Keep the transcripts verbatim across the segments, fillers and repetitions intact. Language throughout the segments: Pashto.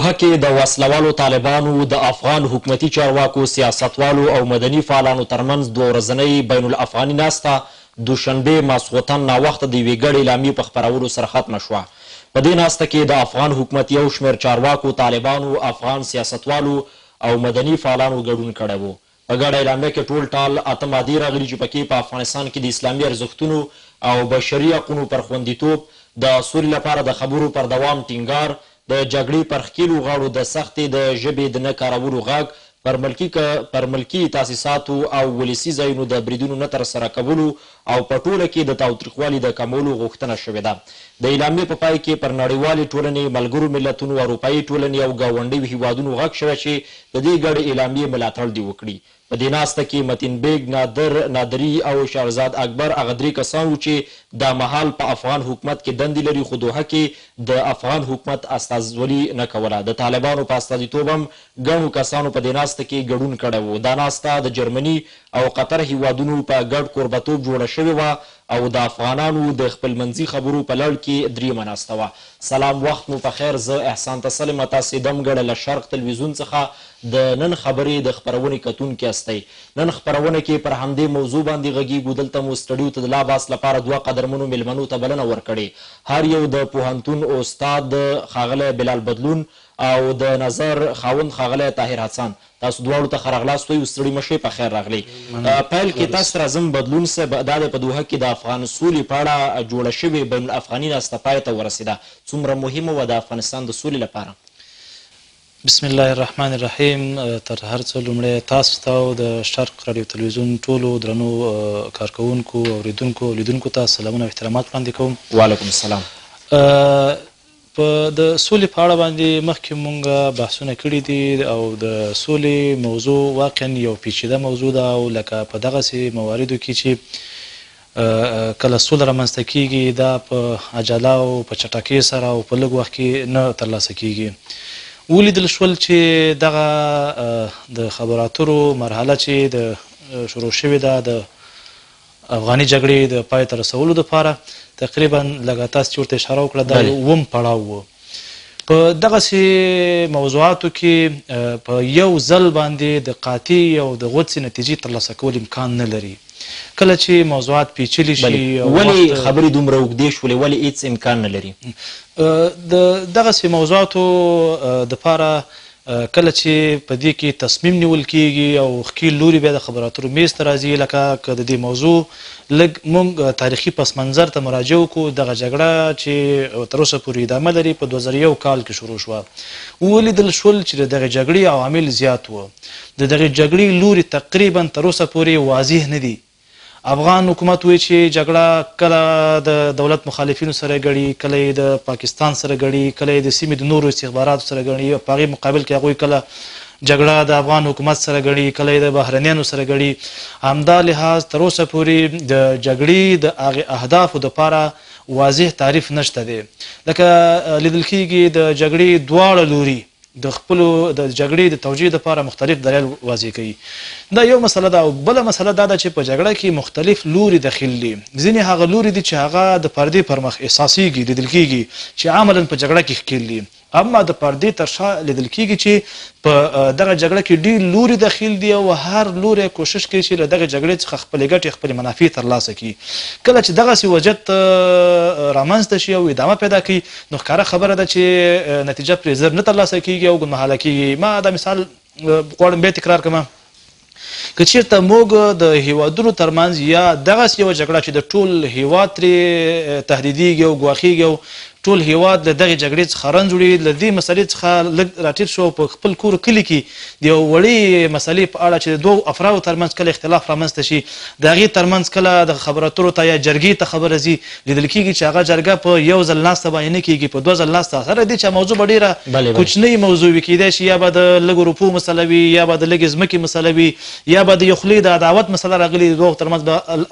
دوحه کې د وسلوالو طالبانو د افغان حکومتي چارواکو سیاستوالو او مدني فعالانو ترمنځ دوه ورځنۍ بین الافغاني ناسته دوشنبې ماسخوتن ناوخته د یوې ګډې اعلامیې په خپرولو سره ختمه شوه. په دې ناسته کې د افغان حکومت یو شمېر چارواکو طالبانو افغان سیاستوالو او مدني فعالانو ګډون کړی و. په ګډه اعلامیه کې ټول ټال اته مادې راغلي چې پکې په افغانستان کې د اسلامي ارزښتونو او بشري حقونو پر خوندیتوب، د سولې لپاره د خبرو پر دوام ټینګار، د جګړې پر ښکیلو غاړو د سختې د ژبې د نه کارولو غږ، پر ملکي پر ملکي تاسیساتو او ولسي ځایونو د بریدونو نه ترسره کولو او په ټوله کې د تاوتریخوالي د کمولو غوښتنه شوې ده. د اعلامیې په پای کې پر نړیوالې ټولنې، ملګرو ملتونو، اروپایي ټولنې او ګاونډیو هیوادونو غږ شوی چې د دې ګډې اعلامیې ملاتړ دې وکړي. په دې ناسته کې متین بیګ، نادر نادري او شهرزاد اکبر هغه درې کسان وو چې دا مهال په افغان حکومت کې دندې لري، خو دوحه کې د افغان حکومت استازولي نه کوله. د طالبانو په استازیتوب هم ګڼو کسانو په دې ناسته کې ګډون کړی و. دا ناسته د جرمني او قطر هیوادونو په ګډ کوربتوب جوړه شوې وه او د افغانانو د خپلمنځي خبرو په لړ کې دریمه ناسته وه. سلام، وخت مو په خیر. زه احسان تسلم تاسې دم ګډه له شرق تلویزیون څخه د نن خبرې د خپرونې کتونکي استی. نن خپرونه کې پر همدې موضوع باندې غږیږو. دلته مو سټډیو ته د لاباس لپاره دوه قدرمنو میلمنو ته بلنه ورکړې. هر یو د پوهنتون استاد ښاغلی بلال بدلون او د نظر خاوند ښاغلی طاهر حسن، تاسو دواړو ته ښه راغلاست وایو. ستړي مه شئ، په خیر راغلی. پیل کې تاسو ته راځم بدلون صاحب، دا د په دوحه کې د افغان سولې په اړه جوړه شوې بین الافغاني ناسته پای ته ورسېده. څومره مهمه وه د افغانستان د سولې لپاره؟ بسم الله الرحمن الرحیم. تر هر څه لومړی تاسو ته او د شرق رادیو تلویزیون ټولو درنو کارکوونکو، اوریدونکو او لیدونکو ته سلامونه او احترامات وړاندې کوم. وعلیکم السلام. په د سولې په اړه باندې مخکې مونږ بحثونه کړي دي او د سولې موضوع واقعا یو پیچیده موضوع ده او لکه په دغسې مواردو کې چې کله سوله رامنځته کیږي دا په عجله او په چټکۍ سره او په لږ وخت کې نه ترلاسه کیږي. ولیدل شول چې دغه د خبرو اترو مرحله چې د شروع شوې ده د افغاني جګړې د پای ته رسولو دپاره تقریبا لکه تاسو چې ورته اشاره وکړه دا اووم پړاو و. په دغسې موضوعاتو کې په یو ځل باندې د قاطع او د غوڅې نتیجې ترلاسه کول امکان نه لري. کله چې موضوعات پیچلي شي، ولې خبرې دومره اوږدې شولې، ولې هېڅ امکان نه لري؟ د دغسې موضوعاتو دپاره کله چې په دې کې تصمیم نیول کیږي او ښکیل لوري بیا د خبرو اترو میز ته راځي، لکه که د دې موضوع لږ موږ تاریخي پس منظر ته مراجعه وکړو، دغه جګړه چې تر اوسه پورې ادامه لري په دوه زره یو کال کې شروع شوه. ولیدل شول چې د دغې جګړې عوامل زیات وو. د دغې جګړې لوري تقریبا تر اوسه پورې واضح نه دي. افغان حکومت وایي چې جګړه کله د دولت مخالفینو سره ګړي، کله یې د پاکستان سره ګړي، کله یې د سیمې د نورو استخباراتو سره ګړي. په هغې مقابل کې هغوی کله جګړه د افغان حکومت سره ګړي، کله یې د بهرنیانو سره ګړي. همدا لحاظ تر اوسه پورې د جګړې د هغې اهدافو دپاره واضح تعریف نشته دی. لکه لیدل کېږي د جګړې دواړه لوري د خپلو د جګړې د توجیه دپاره مختلف دلایل واضح کوي. دا یو مسله ده. او بله مسله دا ده چې په جګړه کې مختلف لوري دخیل دي. ځینې هغه لوري دي چې هغه د پردې پر مخ احساسیږي، لیدل کېږي چې عملا په جګړه کې ښکیل دي. اما د پردې تر شا لیدل کېږي چې په دغه جګړه کې ډېر لوري دخیل دي او هر لوری کوشش کوي چې له دغه جګړې څخه خپلې ګټې، خپلې منافع ترلاسه کړي. کله چې دغسې وضعیت رامنځته شي او ادامه پیدا کوي، نو ښکاره خبره ده چې نتیجه پرې ژر نه ترلاسه کېږي او ګډمحاله کېږي. ما دا مثال غواړم بیا تکرار کړم. که چېرته موږ د هیوادونو ترمنځ یا دغسې یوه جګړه چې د ټول هیواد ترې تهدیدېږي او ګواښېږي او ټول هیواد له دغې جګړې څخه رنځ وړي، له دې مسلې څخه لږ راټیټ شو په خپل کور کلي کې د یو وړې مسلې په اړه چې د دوو افرادو ترمنځ کله اختلاف رامنځته شي، د هغې ترمنځ کله د خبرو اترو ته یا جرګې ته خبره ځي، لیدل کېږي چې هغه جرګه په یو ځل ناسته باندې نه کېږي، په دوه ځل ناسته. سره دې چې موضوع به ډېره کوچنۍ موضوع وي، کېدای شي یا به د لږو روپو مسله وي، یا به د لږې ځمکې مسله وي، یا به د یو خولې د عداوت مسله راغلي، د دوو ترمنځ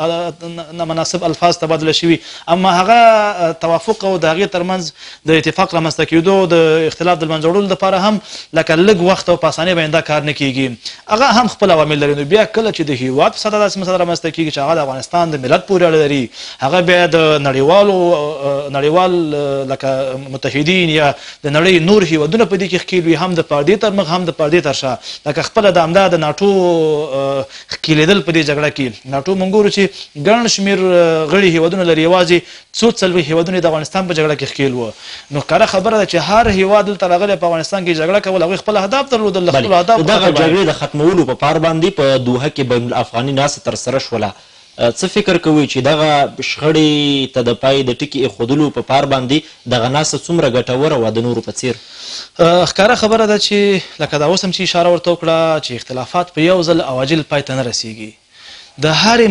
به نامناسب الفاظ تبادله شوي. اما هغه توافق او د هغې ترمنځ د اتفاق رامنځته کېدو د اختلاف د له منځه وړلو دپاره هم لکه لږ وخت او په اسانۍ باندې دا کار نه کېږي. هغه هم خپل عوامل لري. نو بیا کله چې د هیواد په سطحه داسې مسله رامنځته کېږي چې هغه د افغانستان د ملت پورې اړه لري، هغه بیا د نړیوالو نړیوال لکه متحدین یا د نړۍ نور هیوادونه په دې کې ښکیل وي، هم د پردې تر مخ هم د پردې تر شا. لکه خپله د همدا د ناټو ښکیلېدل په دې جګړه کې. ناټو موږ ګورو چې ګڼ شمېر غړي هیوادونه لري، یوازې څو څلوېښت هیوادونه د افغانستان په جګړه کې ښکیل وو. نو ښکاره خبره ده چې هر هیواد دلته راغلی په افغانستان کې جګړه کول، هغوی خپل اهداف درلودل. د خپلو اهدافو دغه جګړې د ختمولو په پار باندې په دوحه کې بین الافغاني ناستې ترسره شوله. څه فکر کوئ چې دغه شخړې ته د پای د ټکي ایښودلو په پار باندې دغه ناسته څومره ګټوره وه د نورو په څېر؟ ښکاره خبره ده چې لکه دا اوس هم چې اشاره ورته وکړه چې اختلافات په یو ځل عواجل پای ته نه رسېږي. د هرې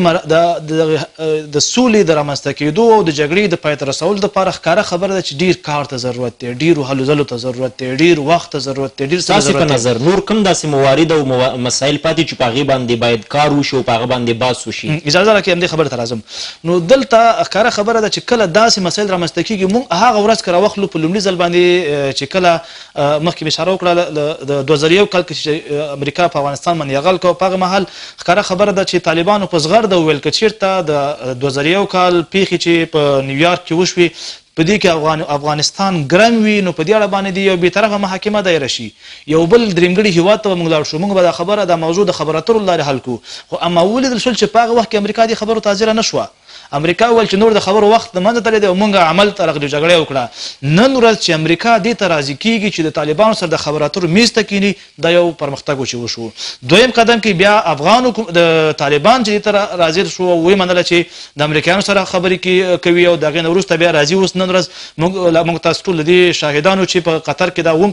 د سولې د رامنځته کېدو او د جګړې د پای ته رسولو دپاره ښکاره خبره ده چې ډېر کار ته ضرورت دی، ډېرو هلو ځلو ته ضرورت دی، ډېر وخت ته ضرورت دی، ډېر څه ستاسې په نظر نور کوم داسې موارد او مسایل پاتې چې په هغې باندې باید کار وشي او په هغه باندې بحث وشي؟ اجازه راکړئ همدې خبرې ته راځم. نو دلته ښکاره خبره ده چې کله داسې مسایل رامنځته کېږي، موږ هغه ورځ که راوخلو په لومړي ځل باندې چې کله مخکې مې اشاره وکړه د دوه زره یو کال کې چې امریکا په افغانستان باندې یرغل کوه، په هغه مهال ښکاره خبره ده چې طالبانو په زغرده وویل که چېرته د دوه زره یو کال پیښې چې په نیویارک کې وشوې په دې کې افغانستان ګرم وي، نو په دې اړه باندې یو بېطرفه محاکمه دایره شي، یو بل درېمګړي هېواد ته به موږ لاړ شو، موږ به دا خبره دا موضوع د خبرو اترو له لارې حل کړو. خو اما ولیدل شول چې په هغه وخت کې امریکا دې خبرو ته حاضره نه شوه. امریکا وویل چې نور د خبرو وخت د منځه تللی دی او موږ عمل ته راغلو، جګړه وکړه. نن ورځ چې امریکا دې ته راضي کېږي چې د طالبانو سره د خبرو اترو میز ته کښېني، دا یو پرمختګ و چې وشو. دویم قدم کې بیا افغان د طالبان چې دې ته راضي شو او ویې منله چې د امریکایانو سره خبرې کوي او د هغې نه وروسته بیا راضي اوس نن ورځ موږ تاسو ټول د دې شاهدانو چې په قطر کې دا اووم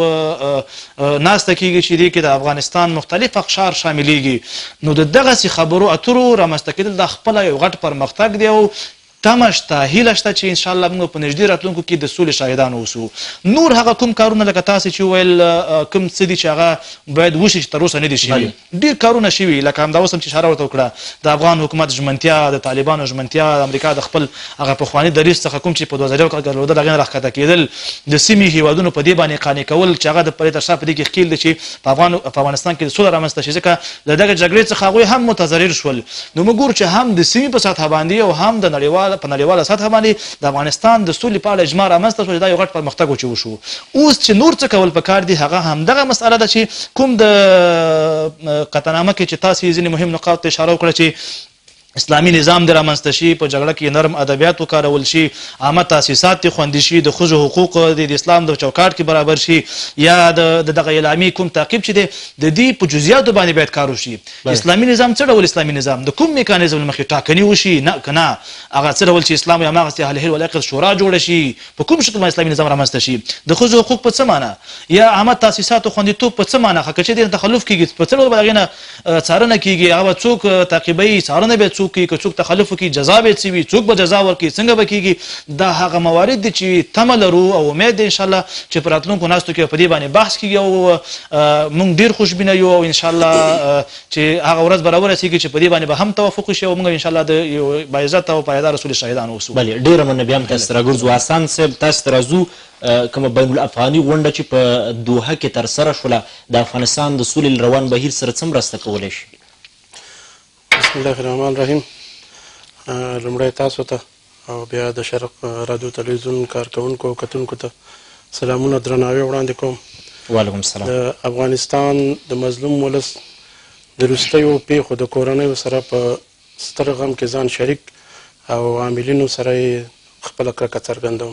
پړاو ناسته کېږي چې دې کې د افغانستان مختلف اقشار شاملیږي. نو د دغسې خبرو اترو رامنځته کېدل دا خپله یو غټ پرمختګ دی او تمه شته، هیله شته چې انشاءالله موږ په نږدې راتلونکو کې د سولې شاهدان اوسو. نور هغه کوم کارونه لکه تاسې چې وویل کوم څه دي چې هغه باید وشي چې تر اوسه نه دي شوي، ډېر کارونه شوي. لکه همدا اوس هم چې اشاره ورته وکړه د افغان حکومت ژمنتیا، د طالبانو ژمنتیا، د امریکا د خپل هغه پخواني دریځ څخه کوم چې په دوه زره یو کال درلوده د هغې نه راښکته کېدل، د سیمې هېوادونو په دې باندې قانع کول چې هغه د پرې تر شا په دې کې ښکیل دی چې په افغانستان کې د سوله رامنځته شي، ځکه له دغه جګړې څخه هغوی هم متضرر شول. نو موږ ګورو چې هم د سیمې په سطحه باندې او هم د نړیواله په نړیواله سطحه باندې د افغانستان د سولې په اړه اجماع رامنځته شو چې دا یو غټ پرمختګ و چې وشو. اوس چې نور څه کول پکار دي هغه همدغه مسئله ده چې کوم د قطعنامه کې چې تاسې ځینې مهم نقاط ته اشاره وکړه چې اسلامي نظام د رامنځته شي، په جګړه کې نرم ادبیات وکارول شي، عامه تاسیسات دې خوندي شي، د ښځو حقوق د اسلام د چوکاټ کې برابر شي، یا د دغه اعلامي کوم تعقیب چې دی د دې په جزئیاتو باندې باید کار وشي. اسلامي نظام څه ډول اسلامي نظام د کوم میکانیزم له مخې ټاکنې وشي، نه که نه هغه څه ډول چې اسلام یا هماغسې اهل الحل والعقد شورا جوړه شي، په کوم شکل باندې اسلامي نظام رامنځته شي، د ښځو حقوق په څه معنی، یا عامه تاسیساتو خوندیتوب په څه معنی، که چېرې تخلف کېږي په څه ډول به د هغې نه څارنه کېږي، هغه به څوک تعقیبوي، څارنه به څوک کوي، که څوک تخلف وکړي جزا به څه وي، څوک به جزا ورکړي، څنګه به کېږي. دا هغه موارد دي چې تمه لرو او امید دی انشاءالله چې په راتلونکو ناستو کې په دې باندې بحث کېږي او موږ ډېر خوشبینه یو او انشاءالله چې هغه ورځ به راورسېږي چې په دې باندې به هم توافق وشي او موږ انشاءالله د یو باعزته او پایداره سولې شاهدان اوسو. بلې ډېره مننه. بیا هم تاسو ته راګرځو. حسن صاحب تاسو ته راځو. کومه بین الافغاني غونډه چې په دوحه کې ترسره شوله د افغانستان د سولې روان بهیر سره څه مرسته کولی شي؟ بسم الله الرحمن الرحیم. لومړی تاسو ته او بیا د شرق رادیو تلویزیون کارکوونکو او کتونکو ته سلامونه درناوی وړاندې کوم. وعلیکم السلام. د افغانستان د مظلوم ولس د وروستیو پیښو د کورنیو سره په ستر غم کې ځان شریک او عاملینو سره یې خپله کرکه څرګندوم.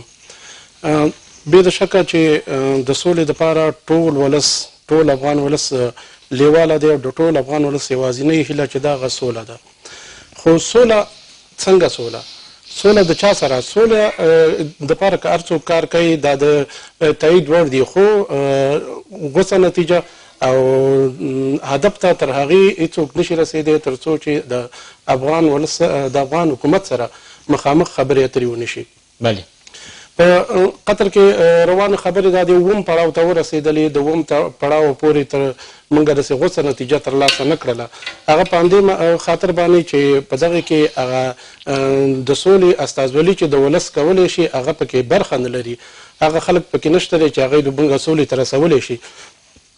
بې د شکه چې د سولې دپاره ټول ولس ټول افغان ولس لیواله دی او د ټول افغان ولس یوازینۍ هیله چې دغه سوله ده. خو سوله څنګه سوله؟ سوله د چا سره؟ سوله دپاره که هر څوک کار کوي دا د تایید وړ دي، خو غوڅه نتیجه او هدف ته تر هغې هېڅوک نشي رسېدی تر څو چې د افغان ولس د افغان حکومت سره مخامخ خبرې اترې ونه شي. بله. په قطر کې روانه خبرې دا د اووم پړاو ته ورسېدلې، د اووم پړاو پورې تر موږ داسې غوڅه نتیجه ترلاسه نه کړله. هغه په همدې خاطر باندې چې په دغه کې هغه د سولې استازولي چې د ولس کولی شي هغه پکې برخه نه لري، هغه خلک پکې نشته دی چې هغوی د موږ سولې ته رسولی شي.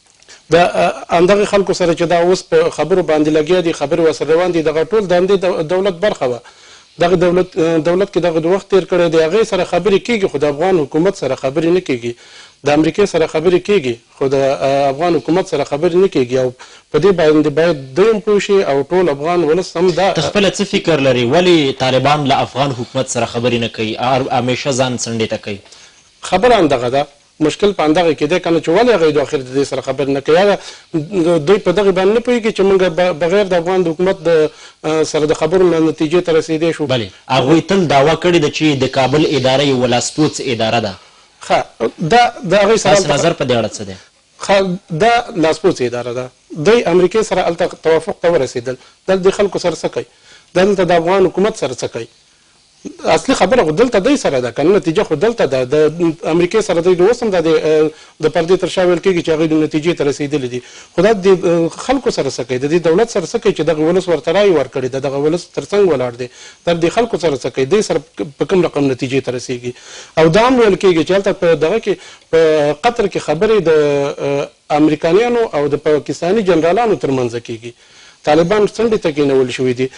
د همدغه خلکو سره چې دا اوس په خبرو باندې لګیا دي خبرې ورسره روان دي دغه ټول د همدې دولت برخه وه دغه دولت دولت کې دغه د وخت تېر کړی دی هغې سره خبرې کېږي خو د افغان حکومت سره خبرې نه کېږي د امریکې سره خبرې کېږي خو د افغان حکومت سره خبرې نه کېږي او په دې باندې باید دوی هم پوه شي او ټول افغان ولس هم دا ته خپله څه فکر لري ولې طالبان له افغان حکومت سره خبرې نه کوي همیشه ځان څنډې ته کوي خبره همدغه ده مشکل په همدغه کې دی که نه چې ولې هغوی د اخر د دې سره خبرې نه کوي یا دوی په دغې باندې نه پوهېږي چې موږ بغیر د افغان د حکومت د سره د خبرو نه نتیجې ته رسېدی شو بلې هغوی تل دعوه کړې ده چې د کابل اداره یو لاسپوڅ اداره ده ښه دا د هغوی سره تاسو نظر په دې اړه څه دی ښه دا لاسپوڅ اداره ده دوی امریکې سره هلته توافق ته ورسېدل دلته د خلکو سره څه کوي دلته د افغان حکومت سره څه کوي اصلي خبره خو دلته دی سره ده که نه نتیجه خو دلته ده د امریکې سره دوی اوس هم دا د پردې تر شا ویل کېږي چې هغوی د نتیجې ته رسېدلي دي خو دا د خلکو سره څه کوي د دې دولت سره څه کوي چې دغه ولس ورته رایې ورکړې ده دغه ولس تر څنګ ولاړ دی دا د خلکو سره څه کوي دوی سره په کوم رقم نتیجې ته رسېږي او دا هم ویل کېږي چې هلته په دغه کې په قطر کې خبرې د امریکایانو او د پاکستاني جنرالانو ترمنځ کېږي طالبان څنډې ته کېنول شوي دي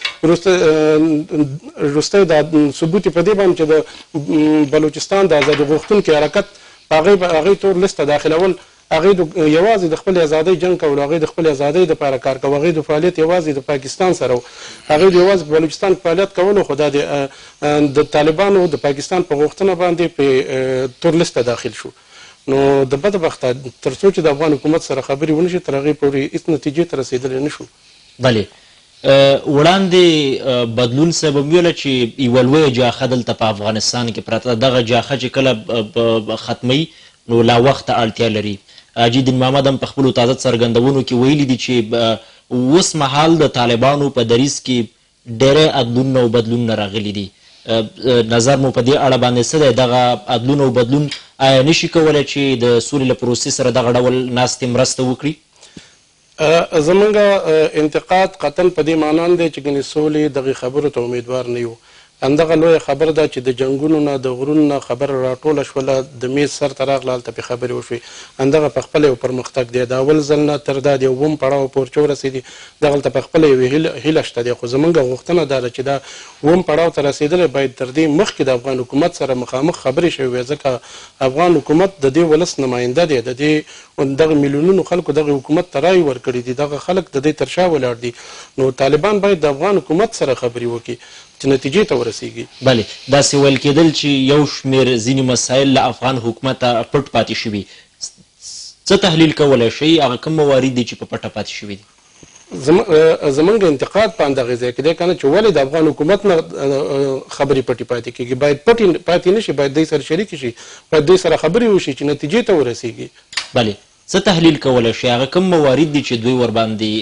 وروستی دا ثبوت یې په دې باندې چې د بلوچستان د ازادي غوښتونکي حرکت په هغې تور لیست ته داخلول هغې یوازې د خپلې ازادۍ جنګ کول هغې د خپلې ازادۍ دپاره کار کوه هغې د فعالیت یوازې د پاکستان سره و هغې د یوازې په بلوچستان کې فعالیت کولو خو دا د طالبانو د پاکستان په غوښتنه باندې په تور لیست ته داخل شو نو د بدبخته تر څو چې د افغان حکومت سره خبرې ونه شي تر هغې پورې هېڅ نتیجې ته رسېدلی نه شو بلې وړاندې بدلون صاحب هم ویله چې یوه لویه جاخه دلته په افغانستان کې پرته ده دغه جاخه چې کله ختموي نو لا وخته اړتیا لري حاجي دین محمد هم په خپلو تازه څرګندونو کې ویلي دي چې اوس مهال د طالبانو په دریځ کې ډېری عدلونه او بدلونونه راغلي دي نظر مو په دې اړه باندې څه دی دغه عدلونه او بدلون آیا نشي کولی چې د سولې له پروسې سره دغه ډول ناستې مرسته وکړي زمونږ انتقاد قطعا په دې معنا نه دی چې ګنې سولې دغې خبرو ته امیدوار نه یو همدغه لویه خبره ده چې د جنګونو نه د غرونو نه خبره راټوله شوله د میز سر ته راغله هلته پې خبرې وشوې همدغه په خپله یو پرمختګ دی د اول ځل نه تر دا د یو اووم پړاو پورې چې ورسېدي دغلته په خپله یوې هیله شته دی خو زمونږ غوښتنه دا ده چې دا اووم پړاو ته رسېدلی باید تر دې مخکې د افغان حکومت سره مخامخ خبرې شوې وي ځکه افغان حکومت د دې ولس نماینده دی د دې دغه میلیونونو خلکو دغه حکومت ته رایې ورکړي دي دغه خلک د دې تر شا ولاړ دي نو طالبان باید د افغان حکومت سره خبرې وکړي چې نتیجې ته ورسېږي بلې داسې ویل کېدل چې یو شمېر ځینې مسایل له افغان حکومته پټ پاتې شوي څه تحلیل کولی شئ هغه کوم موارد دي چې په پټه پاتې شوي دي زمونږ انتقاد په همدغې ځای کې دی که نه چې ولې د افغان حکومت نه خبرې پټې پاتې کېږي باید پټې پاتې نه شي باید دوی سره شریکې شي باید دوی سره خبرې وشي چې نتیجې ته ورسېږي بلې څه تحلیل کولی شئ هغه کوم موارد دي چې دوی ورباندې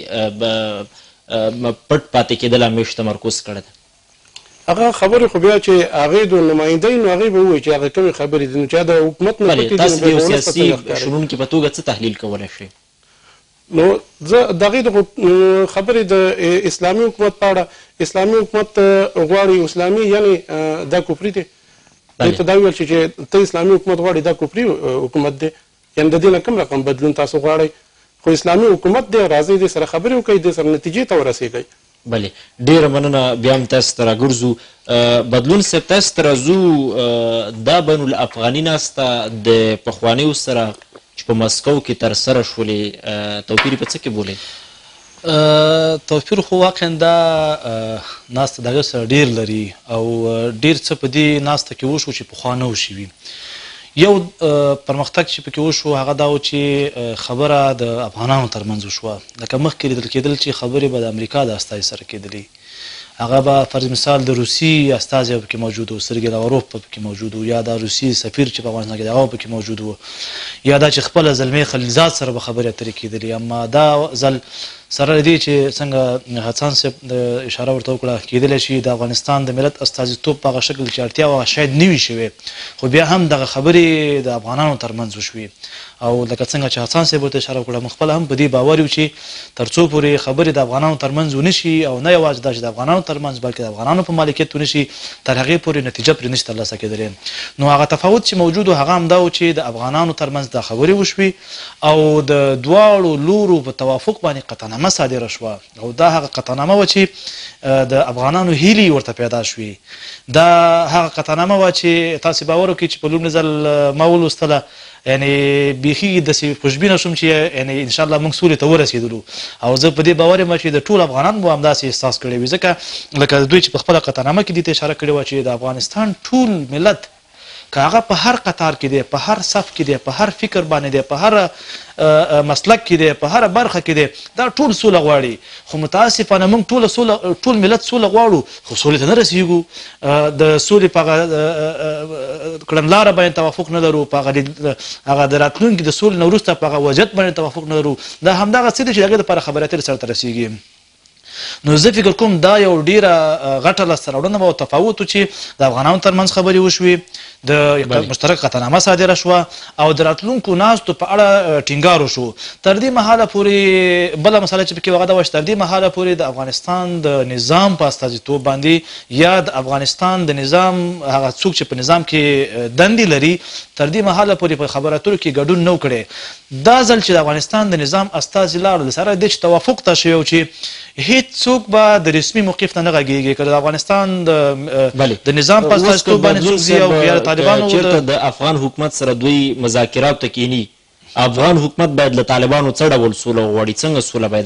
پټ پاتې کېدل همیش تمرکز کړی ده هغه خبرې خو بیا چې هغې د نمایندۍ نو هغې به ووایي چې هغه کومې خبرې دي نو چې د حکومت نه بلې تاسو د یو سیاسي شنونکي په توګه څه تحلیل کولی شئ نو زه د هغې د خبرې د اسلامي حکومت په اړه اسلامي حکومت غواړي اسلامي یعنې دا کفري دی دوی ته دا ویل شي چې ته اسلامي حکومت غواړي دا کفري حکومت دی یعنې د دې نه کوم رقم بدلون تاسو غواړئ خو اسلامي حکومت دی راځئ دې سره خبرې وکړئ دې سره نتیجې ته ورسېږئ بلې ډېره مننه بیا هم تاسو ته راګرځو بدلون صاحب تاسو ته راځو دا بین الافغاني ناسته د پخوانیو سره چې په مسکو کې ترسره شولې توپیر په څه کې بولئ توپیر خو واقعا دا ناسته د هغې سره ډېر لري او ډېر څه په دې ناسته کې وشو چې پخوا نه و شوي یو پرمختګ چې پکې وشو هغه دا و چې خبره د افغانانو ترمنځ وشوه لکه مخکې لیدل کېدل چې خبرې به د امریکا د استازي سره کېدلې هغه به فرض مثال د روسي استازی به پکې موجود و سرګی لاوروف به پکې موجود و یا د روسي سفیر چې په افغانستان کې دی هغه به پکې موجود و یا دا چې خپله زلمې خلیلزاد سره به خبرې اترې کېدلې اما دا ځل سره دې چې څنګه حسن صاحب اشاره ورته وکړه کېدلی شي د افغانستان د ملت استازیتوب په هغه شکل چې اړتیا وه شاید نه وي شوې خو بیا هم دغه خبرې د افغانانو ترمنځ وشوې او لکه څنګه چې حسن صاحب ورته اشاره وکړه موږ خپله هم په دې باور یو چې تر څو پورې خبرې د افغانانو ترمنځ ونه شي او نه یوازې دا چې د افغانانو ترمنځ بلکې د افغانانو په مالکیت ونه شي تر هغې پورې نتیجه پرې نشي ترلاسه کېدلی نو هغه تفاوت چې موجود و هغه همدا و چې د افغانانو ترمنځ دا خبرې وشوې او د دواړو لورو په توافق باندې قطعنامه صادره شوه او دا هغه قطعنامه وه چې د افغانانو هیلې ورته پیدا شوې دا هغه قطعنامه وه چې تاسې باور وکړئ چې په لومړي ځل ما ولوستله یعنی بیخي داسې خوشبینه شوم چې یعنی انشاءالله موږ سولې ته ورسېدلو او زه په دې باور یم چې د ټول افغانان به همداسې احساس کړی وي ځکه لکه دوی چې په خپله قطعنامه کې دې ته اشاره کړې وه چې د افغانستان ټول ملت که هغه په هر قطار کې دی په هر صف کې دی په هر فکر باندې دی په هر مسلک کې دی په هر برخه کې دی دا ټول سوله غواړي خو متاسفانه موږ ټول سوله ټول ملت سوله غواړو خو سولې ته نه رسېږو د سولې په هغه کړنلاره باندې توافق نه لرو په هغه د راتلونکي د سولې نه وروسته په هغه وضعیت باندې توافق نه لرو دا همدغه څه دی چې د هغې دپاره خبرې اترې سرته رسېږي نو زه فکر کوم دا یو ډیره غټه لاسته راوړنه به او تفاوت و چې د افغانانو ترمنځ خبرې وشوې د مشترک قطعنامه صادره شوه او د راتلونکو ناستو په اړه ټینګار وشو تر دې مهاله پورې بله مسله چې پکې هغه دا وه چې تر دې مهاله پورې د افغانستان د نظام په استازیتوب باندې یا د افغانستان د نظام هغه څوک چې په نظام کې دندې لري تر دې مهاله پورې په خبرو اترو کې ګډون نه و کړی دا ځل چې د افغانستان د نظام استازي لاړل سره دې چې توافق ته شوی و چې هیڅوک به د رسمي موقف نه نه غږېږي که د افغانستان د نظام په استازیتوب باندې څوک ځي او یا د طالبانو چېرته د افغان حکومت سره دوی مذاکراتو ته کینی افغان حکومت باید له طالبانو څه ډول سوله وغواړي څنګه سوله باید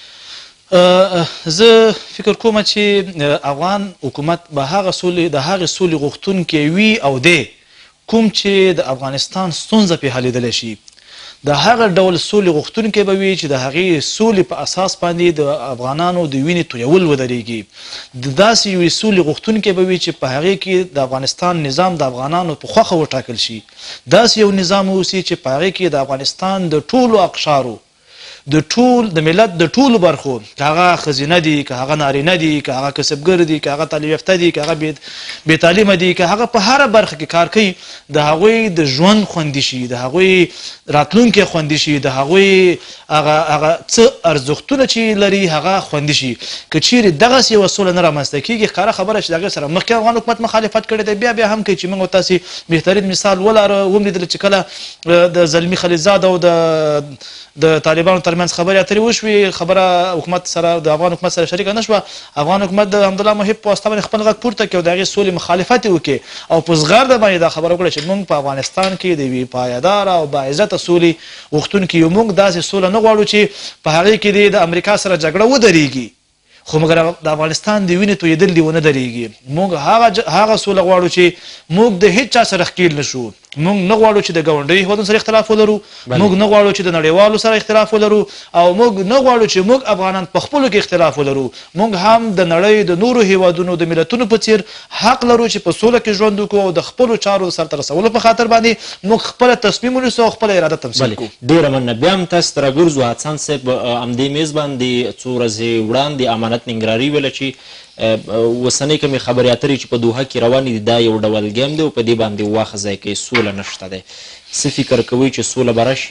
راشي زه فکر کومه چې افغان حکومت به هغه سولې د هغې سولې غوښتونکی وي او دی کوم چې د افغانستان ستونزه پرې حلېدلی شي د هغه ډول سولې غوښتونکی به وي چې د هغې سولې په اساس باندې د افغانانو د وینې تویول ودرېږي د داسې یوې سولې غوښتونکی به وي چې په هغې کې د افغانستان نظام د افغانانو په خوښه وټاکل شي داسې یو نظام واوسي چې په هغې کې د افغانستان د ټولو اقشارو د ټول د ملت د ټولو برخو که هغه ښځینه دي که هغه نارینه دي که هغه کسبګر دي که هغه تعلیم یافته دي که هغه بې تعلیمه دي که هغه په هره برخه کې کار کوي د هغوی د ژوند خوندي شي د هغوی راتلونکی خوندي شي د هغوی هغه هغه څه ارزښتونه چې لري هغه خوندي شي که چیرې دغسې یوه سوله نه رامنځته کېږي ښکاره خبره چې د هغې سره مخکې افغان حکومت مخالفت کړی دی بیا بیا هم کوي چې موږ تاسې بهترین مثال ولاره وملیدله چې کله د زلمي خلیلزاد او د د طالبانو ترمنځ خبرې اترې وشوې خبره حکومت سره د افغان حکومت سره شریکه نه شوه افغان حکومت د حمدالله محب په واسطه باندې خپل غږ پورته کړي او د هغې سولې مخالفت یې وکړي او په زغرده باندې دا خبره وکړه چې موږ په افغانستان کې د یوې پایداره او باعزته سولې غوښتونکي یو موږ داسې سوله نه غواړو چې په هغې کې د امریکا سره جګړه ودرېږي خو مګر د افغانستان د وینې تویېدل دې ونه درېږي موږ هغه سوله غواړو چې موږ د هېڅ چا سره ښکېل نه شو موږ نه غواړو چې د ګاونډیو هېوادونو سره اختلاف ولرو موږ نه غواړو چې د نړیوالو سره اختلاف ولرو او موږ نه غواړو چې موږ افغانان په خپلو کې اختلاف ولرو موږ هم د نړۍ د نورو هېوادونو د ملتونو په څېر حق لرو چې په سوله کې ژوند وکړو او د خپلو چارو سرته رسولو په خاطر باندې موږ خپله تصمیم ونیسو او خپله اراده تمثیل کړو ډېره مننه بیا هم تاسو ته راګرځو حسن صاحب همدې میز باندې څو ورځې وړاندې امانت ننګراري ویله چې اوسنۍ کومې خبرې اترې چې په دوحه کې روانې دي دا یو ډول ګیم دی او په دې باندې واښه ځای کوي سوله نشته دی څه فکر کوئ چې سوله به راشي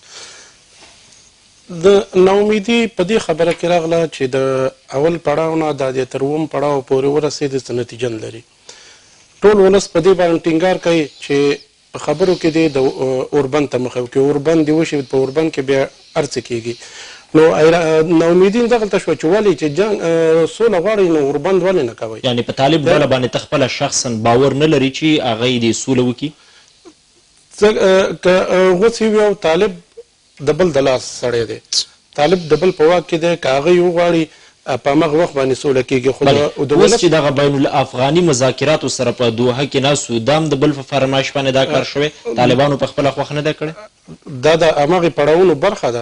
د ناامیدي په دې خبره کې راغله چې د اول پړاو نه د تر اووم پړاو پورې ورسېد څه نتیجه نه لري ټول ولس په دې باندې ټینګار کوي چې په خبرو کې دی د اوربند ته مخه وکړي اوربند دې وشي په اوربند کې بیا هر څه کېږي نو ناامیدي دغلته شوه چې ولې چې جنګ سوله غواړئ نو اوربند ولې نه کوئ یعنې په طالب ډله باندې ته خپله شخصا باور نه لري چې هغه یې دې سوله وکړي که غوڅ وي او طالب د بل د لاس سړی دی طالب د بل په واک کې دی که هغه یې وغواړي په همغه وخت باندې سوله کېږي خو اوس چې دغه بین الافغاني مذاکراتو سره په دوحه کې ناست دا هم د بل په فرمایش باندې دا کار شوی طالبانو په خپله خوښه نه ده کړې دا د همغې پړاوونو برخه ده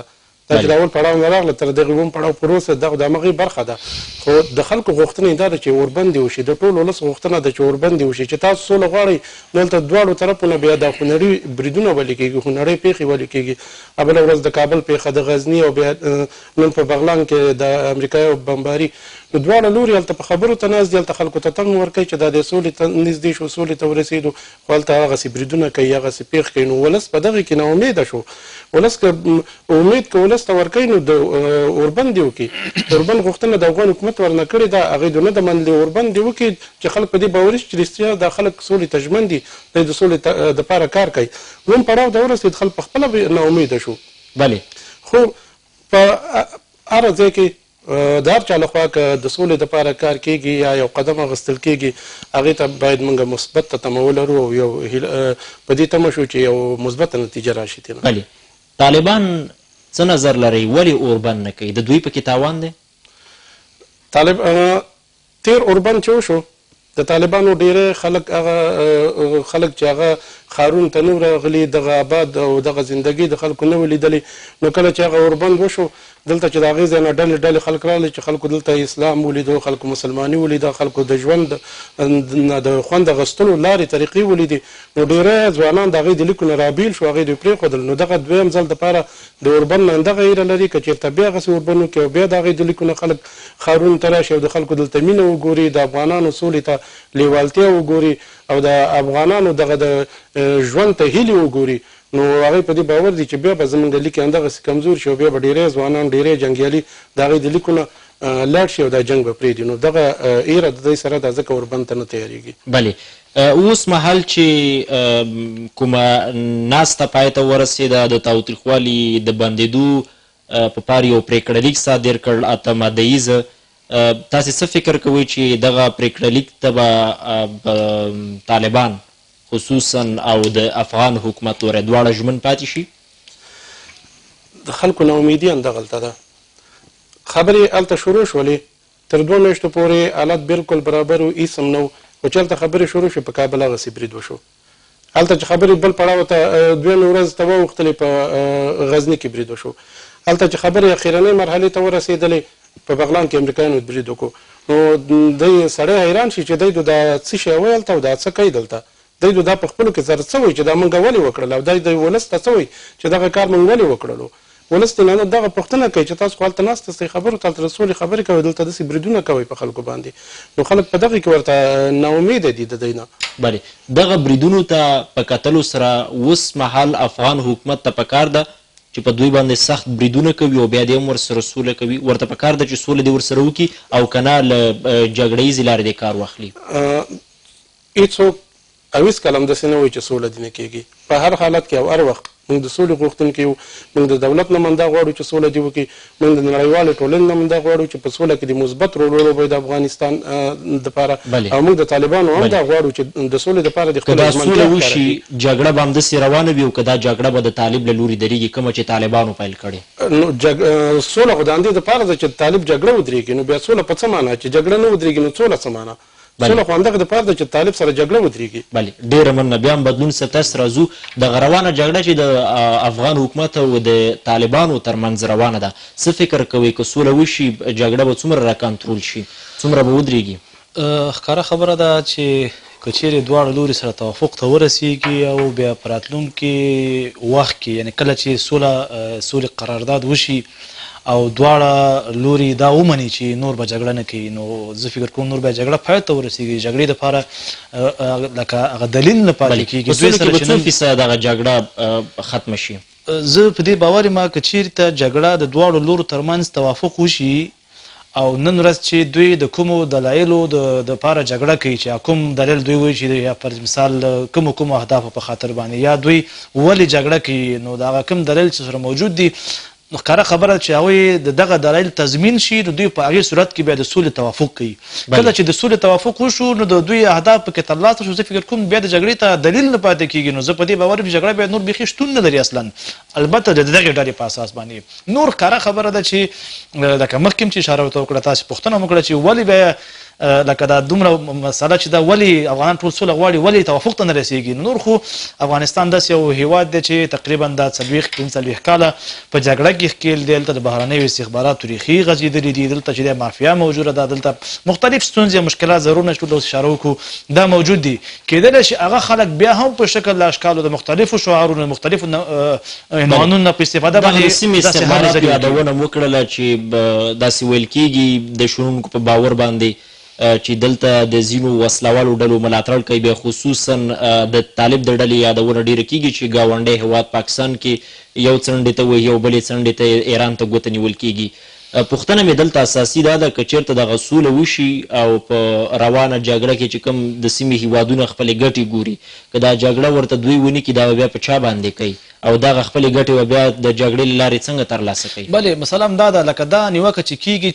دا چې د اول پړاو نه راغله تر دغه اووم پړاو پورې اوسه دغه د همغې برخه ده. خو د خلکو غوښتنه دا ده چې اوربندې وشي، د ټول ولس غوښتنه ده چې اوربندې وشي، چې تاسو سوله غواړئ دلته دواړو طرفونه بیا د خونړي بریدونه ولې کېږي، خونړۍ پیښې ولې کېږي. بله ورځ د کابل پیښه، د غزني او بیا نن په بغلان کې د امریکایي بمباري، نو دواړه لوري هلته په خبرو ته ناست دي، هلته خلکو ته تنګ ورکوي چې دا د سولې ته نږدې شو، سولې ته ورسېدو، خو هلته هغسې بریدونه کوي، هغسې پیښ کوي. نو ولس په دغې کې ناامیده شو. ولس که امید که ولس ته ورکوي نو د اوربند دې وکړي. اوربند غوښتنه د افغان حکومت ورنه کړې ده، هغې دې نه ده منلې. اوربند دې وکړي چې خلک په دې باوري شي چې رښتیا دا خلک سولې ته ژمن دي، دی د سولې دپاره کار کوي. اووم پړاو ته ورسېد، خلک په خپله ناامیده شو. بلې خو په هره ځای کې د هر چا لخوا که د سولې دپاره کار کېږي یا یو قدم اخیستل کېږي، هغې ته باید موږ مثبت تمه ولرو او یو په دې تمه شو چې یو مثبته نتیجه راشي. بلې طالبان څه نظر لرئ، ولې اوربند نه کوي؟ د دوی پکې تاوان دی؟ طالب تیر اوربند چې وشو، د طالبانو ډېری خلک هغه خلک چې هغه ښارونو ته نه راغلي، دغه آباد او دغه زندګي د خلکو نه و لیدلې، نو کله چې هغه اوربند وشو دلته چې د هغې ځای نه ډلې ډلې خلک راغلي چې خلکو دلته اسلام ولیدو، خلکو مسلماني ولیده، خلکو د ژوند د خوند اخیستلو لارې طریقې ولیدې، نو ډېری ځوانان د هغې د لیکو نه رابیل شو، هغې دوی پرېښودل. نو دغه دویم ځل دپاره د اوربند نه دغه ایره لري که چېرته بیا هغسې اوربند وکړي او بیا د هغې د لیکو نه خلک ښارونو ته راشي او د خلکو دلته مینه وګوري، د افغانانو سولې ته لیوالتیا وګوري او د افغانانو دغه د ژوند ته هیلې وګوري، نو هغې په دې باور دي چې بیا به زموږ لیک همدغسې کمزور شي او بیا به ډېری ځوانان، ډېری جنګیالي د هغې د لیکو نه لاړ شي او دا جنګ به پرېږدي. نو دغه ایره د دوی سره ده، ځکه اوربند ته نه تیارېږي. بلې اوس مهال چې کومه ناسته پای ته ورسېده، د تاوتریخوالي د بندېدو په پار یو پرېکړه لیک صادر کړ اته ماده ییزه، تاسې څه فکر کوئ چې دغه پرېکړه لیک ته به طالبان خصوصا او د افغان حکومت ورې دواړه ژمن پاتې شي؟ د خلکو ناامیدي همدغلته ده. خبرې هلته شروع شولې، تر دوه میاشتو پورې حالت بالکل برابر و، هېڅ هم نه و، خو چې هلته خبرې شروع شوې په کابل هغسې برید وشو. هلته چې خبرې بل پړاو ته دویمې ورځ ته واوښتلې په غزني کې برید وشو. هلته چې خبرې اخرنۍ مرحلې ته ورسېدلې په بغلان کې امریکایانو برید وکړو. نو دی سړی حیران شي چې دی دا څه شی وایي هلته او دا څه کوي دلته، دی دا په خپلو کې سره څه وایي چې دا موږ ولې وکړل او دی د ولس ته څه وایي چې دغه کار موږ ولې وکړلو. ولس ته نه دغه پوښتنه کوي چې تاسو خو هلته ناست یاستئ، خبرو ته هلته د سولې خبرې کوئ، دلته داسې بریدونه کوئ په خلکو باندې، نو خلک په دغې کې ورته ناامیده دي د دی نه. بلې دغه بریدونو ته په کتلو سره اوس مهال افغان حکومت ته پکار ده چې په دوی باندې سخت بریدونه کوي او بیا دې هم ورسره سوله کوي، ورته پکار ده چې سوله دې ورسره وکړي او که نه له جګړه ییزې لارې دې کار واخلي؟ هېڅوک او هېڅکله هم داسې نه وایي چې سوله دې نه کېږي. په هر حالت کې او هر وخت موږ د سولې غوښتونکي یو، موږ د دولت نه مندا غواړو چې سوله دې وکړي، موږ د نړیوالې ټولنې نه مندا غواړو چې په سوله کې د مثبت رول ولوبوي د افغانستان دپاره، او موږ د طالبانو هم دا غواړو چې د سولې دپاره د خپل که دا سوله وشي جګړه به همداسې روانه وي او که دا جګړه به د طالب له لورې درېږي کومه چې طالبانو پیل کړې؟ نو سوله خو د همدې دپاره ده چې طالب جګړه ودرېږي، نو بیا سوله په څه معنا چې جګړه نه ودرېږي، نو سوله څه معنا؟ سوله خو همدغه دپاره ده چې طالب سره جګړه ودرېږي. بلې ډېره مننه. بیا هم بدلون ستاسو راځو. دغه روانه جګړه چې د افغان حکومت او د طالبانو ترمنځ روانه ده، څه فکر کوئ که سوله وشي جګړه به څومره راکنټرول شي، څومره به ودرېږي؟ ښکاره خبره ده چې که چیرې دواړه لوري سره توافق ته ورسېږي او بیا په راتلونکي وخت کې یعنې کله چې سوله سولې قرارداد وشي او دواړه لوري دا ومني چې نور به جګړه نه کوي، نو زه فکر کوم نور به جګړه پای ته ورسېږي. جګړې دپاره لکه هغه دلیل نه پاتې کېږي. په سوله کې به څو فیصده دغه جګړه ختمه شي؟ زه په دې باور یم که چیرته جګړه د دواړو لورو ترمنځ توافق وشي او نن ورځ چې دوی د کومو دلایلو دپاره جګړه کوي، چې کوم دلیل دوی وایي چې یا پر مثال کومو کومو اهدافو په خاطر باندې یا دوی ولې جګړه کوي، نو د هغه کوم دلیل چې سره موجود دي، نو ښکاره خبره چې هغوی د دغه دلایل تضمین شي، نو دوی په هغې صورت کې بیا د سولې توافق کوي. کله چې د سولې توافق وشو نو د دوی اهداف پکې ترلاسه شو، زه فکر کوم بیا د جګړې ته دلیل نه پاتې کېږي. نو زه په دې باور یم چې جګړه بیا نور بیخي شتون نه لري اصلا، البته د دغې ډلې په اساس باندې. نور ښکاره خبره ده چې لکه مخکې هم چې اشاره ورته وکړه، تاسې پوښتنه مو وکړه چې ولې بیا لکه دا دومره مسله چې دا ولې افغانان ټول سوله غواړي ولې توافق ته نه رسېږي. نور خو افغانستان داسې یو هیواد دی چې تقریبا دا څلوېښت پنځه څلوېښت کاله په جګړه کې ښکېل دی. دلته د بهرنیو استخباراتو ریښې غځېدلې دي، دلته چې دی مافیا موجوده ده، دلته مختلف ستونزې او مشکلات ضرور نه چې ټول اشاره وکړو دا موجود دي. کېدلی شي هغه خلک بیا هم په شکل له اشکالو د مختلفو شعارونو مختلفو عنوانونو نه په استفاده باندې د سیمې استخباراتو یادونه مو کړله چې داسې ویل کېږي د شنونکو په باور باندې چې دلته د ځینو وسلوالو ډلو ملاتړ کوي، بیا خصوصا د طالب د ډلې یادونه ډېره کېږي چې ګاونډی هېواد پاکستان کې یو څنډې ته وهي او بلې څنډې ته ایران ته ګوته نیول کېږي. پوښتنه مې دلته اساسي دا ده که چېرته دغه سوله وشي او په روانه جګړه کې چې کوم د سیمې هیوادونه خپلې ګټې ګوري، که دا جګړه ورته دوی ونیکي دا به بیا په چا باندې کوي او دغه خپلې ګټې به بیا د جګړې له لارې څنګه ترلاسه کوي؟ بلې مثلا دا ده لکه دا نیوکه چې کېږي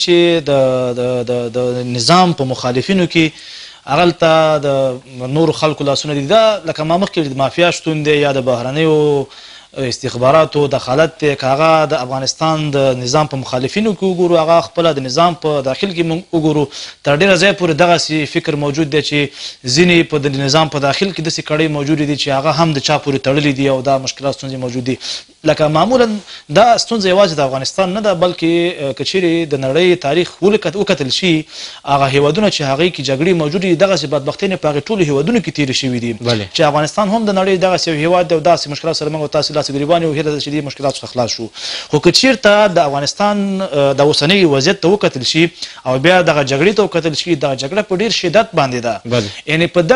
چې د نظام په مخالفینو کې هغلته د نورو خلکو لاسونه دي، دا لکه ما مخکې د مافیا شتون دی یا د بهرنیو استخباراتو دخالت دی. که هغه د افغانستان د نظام په مخالفینو کې وګورو، هغه خپله د نظام په داخل کې موږ وګورو، تر ډېره ځایه پورې دغسې فکر موجود دی چې ځینې په د نظام په داخل کې داسې کړۍ موجودې دي چې هغه هم د چا پورې تړلي دي او دا مشکلات ستونزې موجود دي. لکه معمولا دا ستونزه یوازې د افغانستان نه ده، بلکې که چیرې د نړۍ تاریخ وکتل شي هغه هیوادونه چې هغې کې جګړې موجودې دي دغسې بدبختۍ په هغې ټولو هیوادونو کې تېرې شوي دي چې افغانستان هم د نړۍ دغسې یو هیواد دی او داسې مشکلات سره موږ او تاسې داسې ګریبان یو هیله ده چې دې مشکلاتو څخه خلاص شو. خو که چېرته د افغانستان د اوسنۍ وضعیت ته وکتل شي او بیا دغه جګړې ته وکتل شي، دغه جګړه په ډېر شدت باندې ده. یعنې په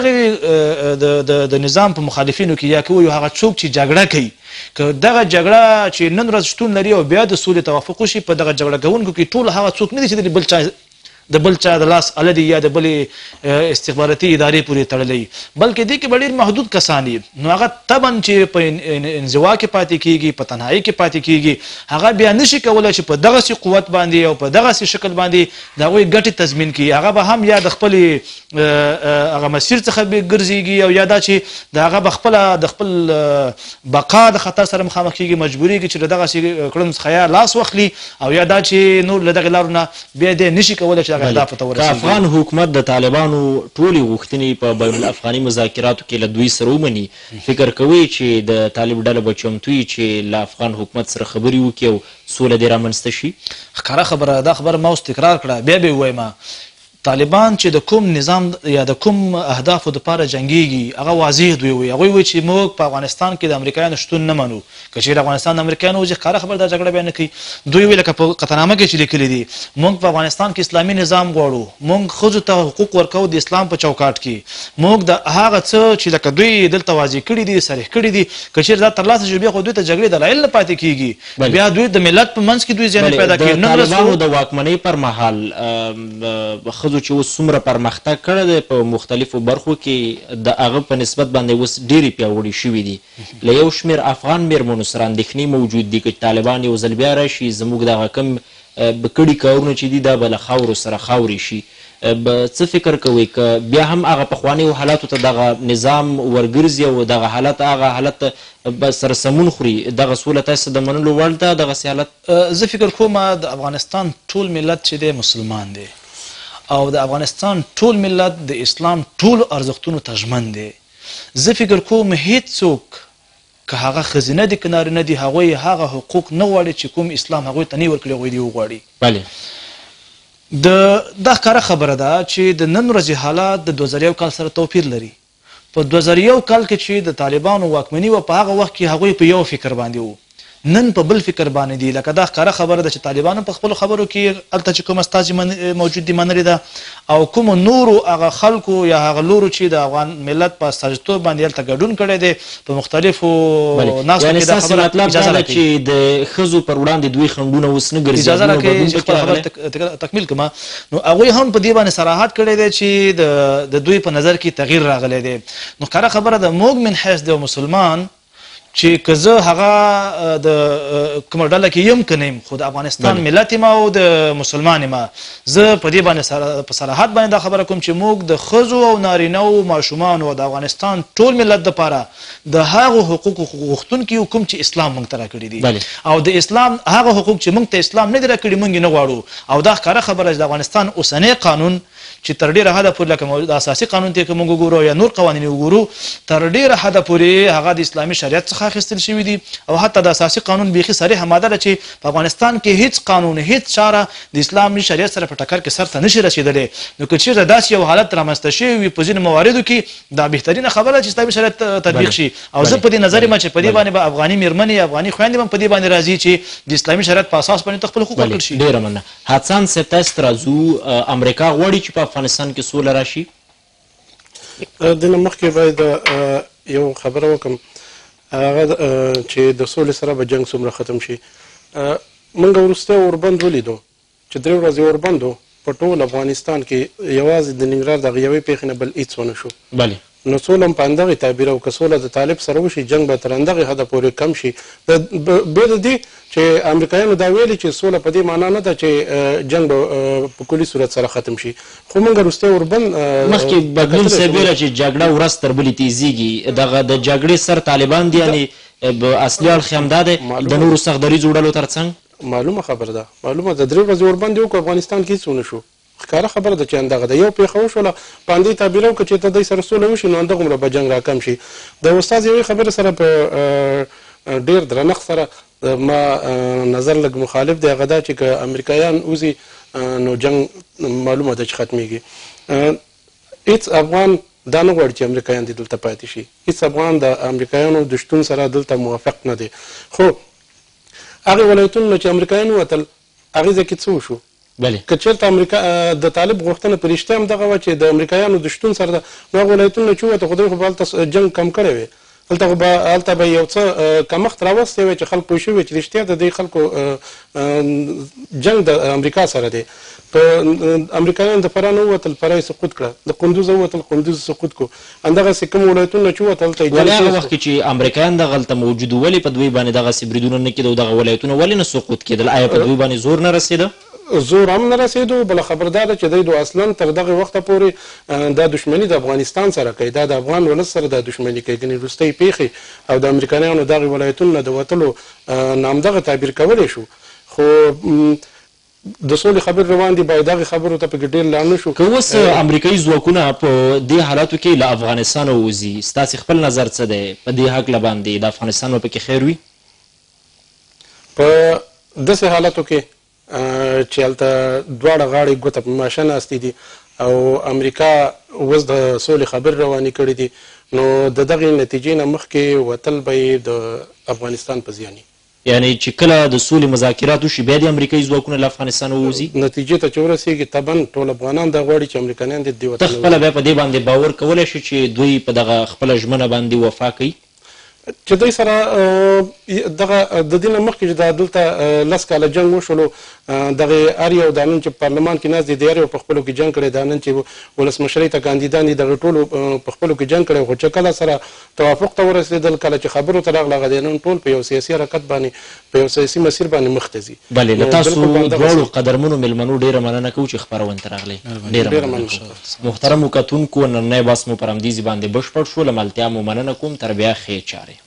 دغې د نظام په مخالفینو کې یا که وایو هغه څوک چې جګړه کوي، که دغه جګړه چې نن ورځ شتون لري او بیا د سولې توافق وشي، په دغه جګړه کوونکو کې ټول هغه څوک نه دي چې د بل چا د بل چا د لاس اله دي یا د بلې استخباراتي ادارې پورې تړلی، بلکې دې کې به ډېر محدود کسان دي. نو هغه طبعا چې په انزوا کې پاتې کېږي، په تنهایي کې پاتې کېږي، هغه بیا نشي کولی چې په دغسې قوت باندې او په دغسې شکل باندې د هغوی ګټې تضمین کړي. هغه به هم یا د خپلې هغه مسیر څخه ګرځېږي او یا دا چې د هغه به خپله د خپل بقا د خطر سره مخامخ کېږي، مجبورېږي چې له دغسې کړنو څخه یا لاس واخلي او یا دا چې نور له دغې لارو نه بیا دې نشي کولی چې که افغان حکومت د طالبانو ټولې غوښتنې په بین الافغاني مذاکراتو کې له دوی سره ومني، فکر کوئ چې د طالب ډله به چمتو وي چې له افغان حکومت سره خبرې وکړي او سوله دې رامنځته شي؟ ښکاره خبره دا خبره ما اوس تکرار کړه، بیا به ووایم طالبان چې د کوم نظام یا د کوم اهدافو دپاره جنګېږي هغه واضح دوی وایي. هغوی وایي چې موږ په افغانستان کې د امریکایانو شتون نه منو. که چېرې افغانستان د امریکایانو وځي ښکاره خبره دا جګړه بیا نه کوي. دوی وایي لکه په قطعنامه کې چې لیکلي دي موږ په افغانستان کې اسلامي نظام غواړو، موږ ښځو ته حقوق ورکوو د اسلام په چوکاټ کې، موږ د هغه څه چې لکه دوی دلته واضح کړي دي صریح کړي دي، که چېرې دا ترلاسه شي بیا خو دوی ته جګړې دلایل نه پاتې کېږي، بیا دوی د ملت په منځ کې دوی زیانې پیدا کوي. د طالبانو د واکمنۍ پر مهال ښځو چې اوس څومره پرمختګ کړی دی په مختلفو برخو کې د هغه په نسبت باندې اوس ډېرې پیاوړې شوي دي. له یو شمېر افغان مېرمنو سره اندېښنې موجود دي که طالبان یو ځل بیا راشي زموږ دغه کوم کړي کارونه چې دي دا به له خاورو سره خاورې شي. څه فکر کوئ که بیا هم هغه پخوانیو حالاتو ته دغه نظام ورګرځي او دغه حالت هغه حالت به سره سمون خوري، دغه سوله تاسو د منلو وړ ده دغسې حالت؟ زه فکر کوم د افغانستان ټول ملت چې دی مسلمان دی او د افغانستان ټول ملت د اسلام ټولو ارزښتونو ته ژمن دی. زه فکر کوم هیڅوک که هغه ښځینه دي که نارینه دي هغوی هغه حقوق نه غواړي چې کوم اسلام هغوی ته نه ورکړي هغوی دې وغواړي. بله دا ښکاره خبره ده چې د نن ورځې حالات د دوه زره یو کال سره توپیر لري. په دوه زره یو کال کې چې د طالبانو واکمني وه په هغه وخت کې هغوی په یو فکر باندې وو، نن په بل فکر باندې دي. لکه دا ښکاره خبره ده چې طالبانو په خپلو خبرو کې هلته چې کوم استازي موجود دي منلې ده او کومو نورو هغه خلکو یا هغه لورو چې د افغان ملت په استازیتوب باندې هلته ګډون کړی دی په مختلفو ناستو کې دا خبره اجازه راکوي چې د ښځو پر وړاندې دوی خنډونه اوس نه ګرځي. اجازه راکوي چې خپله خبره تکمیل کړم. نو هغوی هم په دې باندې صراحت کړی دی چې د دوی په نظر کې تغییر راغلی دی. نو ښکاره خبره ده موږ من حیث د مسلمان چې که زه هغه د کومه ډله کې یم که نه یم خو د افغانستان ملت یم او د مسلمان یم زه په دې باندې په صراحت باندې دا خبره کوم چې موږ د ښځو او نارینهو ماشومانو د افغانستان ټول ملت دپاره د هغو حقوقو غوښتونکي یو کوم چې اسلام موږ ته راکړي دي او د اسلام هغه حقوق چې موږ ته اسلام نه دي راکړي موږ یې نه غواړو او دا ښکاره خبره چې د افغانستان اوسنی قانون چې تر ډېره حده پورې لکه د اساسي قانون ته که موږ وګورو یا نور قوانین وګورو تر ډېره حده پورې هغه د اسلامي شریعت څخه اخیستل شوي دي او حتی د اساسي قانون بیخي صریحه ماده ده چې په افغانستان کې هیڅ قانون هیڅ چاره د اسلامي شریعت سره په ټکر کې سر ته نشي رسېدلی نو که چېرته داسې یو حالت رامنځته شوی وي په ځینو مواردو کې دا بهترینه خبره چې اسلامي شریعت تطبیق شي او زه په دې نظر یم چې په دې باندې به افغاني مېرمنې افغاني خویندې هم په دې باندې راځي چې د اسلامي شریعت په اساس باندې خپل حقوق ورکړل شي. ډېره مننه. حسن صاحب تاسو ته راځو امریکا غواړي چې په افغانستان کې سوله راشي؟ د نه مخکې باید یو خبره وکړم هغه چې د سولې سره به جنګ څومره ختم شي. موږ وروستی اوربند ولیدو چې درې ورځې اوربند و په ټول افغانستان کې یوازې د ننګرهار دغه یوې پېښې نه بل هېڅ ونه شو. بله نو سوله هم په همدغې تعبیر او که سوله د طالب سره وشي جنګ به تر همدغې حده پورې کم شي. بې د دې چې امریکایانو دا ویلي چې سوله په دې معنا نه ده چې جنګ به په کلي صورت سره ختم شي خو موږ وروستی اوربند مخکې بدلون صاحب ویله چې جګړه ورځ تر بلې تیزیږي دغه د جګړې سر طالبان دي یعنې اصلي اړخ یې همدا دی د نورو سخت دریځو ډلو تر څنګ معلومه خبره ده معلومه ده درې ورځې اوربند یې وکړو افغانستان کې هېڅ ونه شو ښکاره خبره ده چې همدغه ده یو پېښه وشوله په همدې تعبیره وکړه چې ته دوی سره سوله وشي نو همدغومره به جنګ راکم شي. د استاد یوې خبرې سره په ډېر درنښت سره ما نظر لږ مخالف دی هغه دا چې که امریکایان وځي نو جنګ معلومه ده چې ختمیږي. هېڅ افغان دا نه غواړي چې امریکایان دې دلته پاتې شي هېڅ افغان د امریکایانو د شتون سره دلته موافق نه دی خو هغې ولایتونو نه چې امریکایان ووتل هغې ځای کې څه وشو؟ که چېرته امریکا د طالب غوښتنه په رښتیا هم دغه وه چې د امریکایانو د شتون سره ده نو هغه ولایتونه نه چې ووته خو دوی خو به هلته جنګ کم کړی وی هلته خو به هلته به یو څه کمښت راوستی وی چې خلک پوه شوي چې رښتیا د دې خلکو جنګ د امریکا سره دی. په امریکایان د فراه نه ووتل فراه یې سقوط کړه د قندوز ووتل قندوز سقوط کړو همدغسې کوم ولایتونه چې ووتل هلته ولې هغه وخت کې چې امریکایان دغلته موجود ولې په دوی باندې دغسې بریدونه نه کېده او دغه ولایتونه ولې نه سقوط کېدل آیا په دوی باندې زور نه رسېده؟ زور هم نه رسېدو بله خبردار ده چې دی دو اصلا تر دغه وخته پورې دا دښمني د افغانستان سره کوي دا د افغان ولس سره دا دښمني کوي ګنې وروستۍ پیښې او د امریکایانو دغې ولایتونو نه د وتلو نامدغه تعبیر کولی شو خو د سولې خبرې روان دي باید دغې خبرو ته پکې ډېر لاړ نه شو. که اوس امریکایي ځواکونه په دې حالاتو کې له افغانستانه ووځي ستاسې خپل نظر څه دی په دې هکله باندې د افغانستان به پکې خیر وي؟ په داسې حالاتو کې چې هلته دواړه غاړې ګوته په ماشه ناستې دي او امریکا اوس د سولې خبرې روانې کړي دي نو د دغې نتیجې نه مخکې وتل به یې د افغانستان په زیان یعنې چې کله د سولې مذاکرات وشي بیا د امریکایي ځواکونه له افغانستان ووځي نتیجې ته چې ورسېږي طبعا ټول افغانان دا غواړي چې امریکایان دې دې وطن ته خپله بیا په دې باندې باور کولی شي چې دوی په دغه خپله ژمنه باندې وفا کوي چې دوی سره دغه د دې نه مخکې چې دا دلته لس کاله جنګ وشولو دغې هر یو دا نن چې په پارلمان کې ناست دی د هر یو په خپلو کې جنګ کړی دا نن چې ولسمشرۍ ته کاندیدان دي دغې ټولو په خپلو کې جنګ کړی خو چې کله سره توافق ته ورسېدل کله چې خبرو ته راغله هغه دی نن ټول په یو سیاسي حرکت باندې په یو سیاسي مسیر باندې مخ ته ځي. بلې له تاسو دواړو قدرمنو مېلمنو ډېره مننه کوو چې خپرونې ته راغلی ډېره مننه. محترمو کتونکو نننی بحث مو پر همدې ځای باندې بشپړ شو له ملتیا مو مننه کوم تر بیا ښې چارې.